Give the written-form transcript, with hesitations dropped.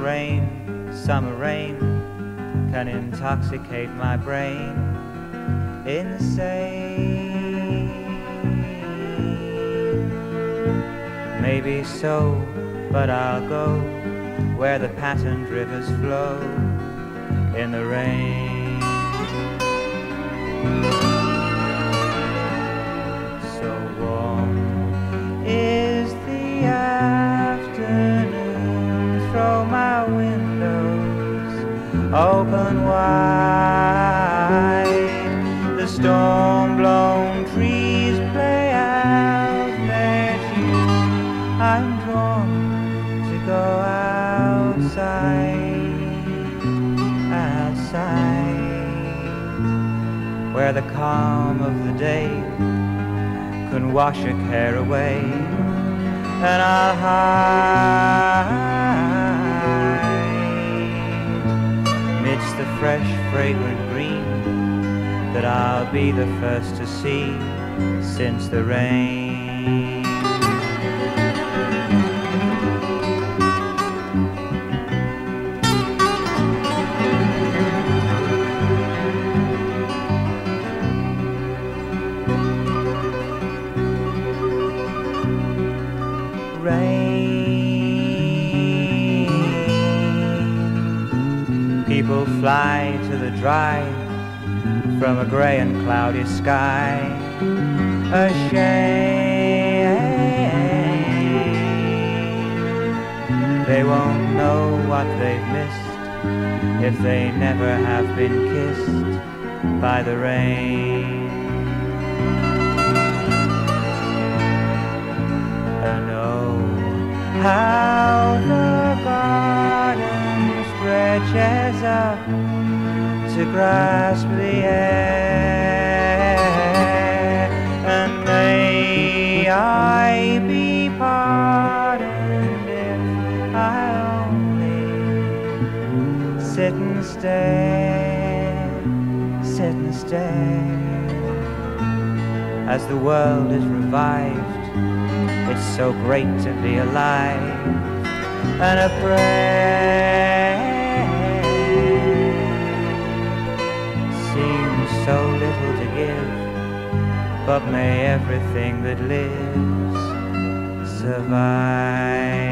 rain, summer rain, can intoxicate my brain. Insane. Maybe so, but I'll go where the patterned rivers flow in the rain. So warm is the afternoon, throw my windows open wide. The storm-blown trees play out their tune. I'm drawn to go outside, where the calm of the day can wash a care away, and I'll hide midst the fresh, fragrant green that I'll be the first to see since the rain. Rain. People fly to the dry from a gray and cloudy sky. Ashamed, they won't know what they've missed if they never have been kissed by the rain. And oh, how the garden stretches up to grasp the air, and may I be pardoned if I only sit and stare, as the world is revived. It's so great to be alive, and a prayer seems so little to give, but may everything that lives survive.